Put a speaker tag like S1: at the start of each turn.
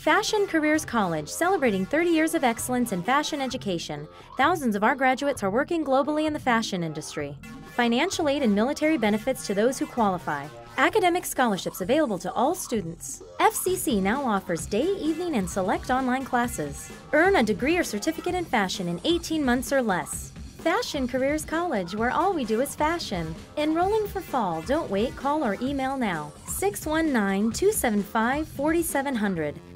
S1: Fashion Careers College, celebrating 30 years of excellence in fashion education. Thousands of our graduates are working globally in the fashion industry. Financial aid and military benefits to those who qualify. Academic scholarships available to all students. FCC now offers day, evening, and select online classes. Earn a degree or certificate in fashion in 18 months or less. Fashion Careers College, where all we do is fashion. Enrolling for fall. Don't wait. Call or email now. 619-275-4700.